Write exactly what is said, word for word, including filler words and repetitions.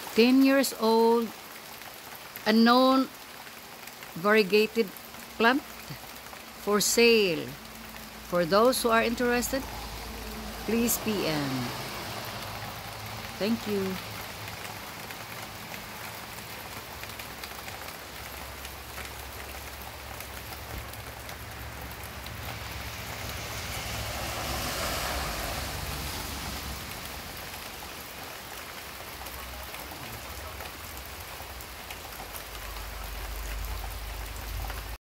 ten years old, unknown variegated plant for sale. For those who are interested, please P M. Thank you.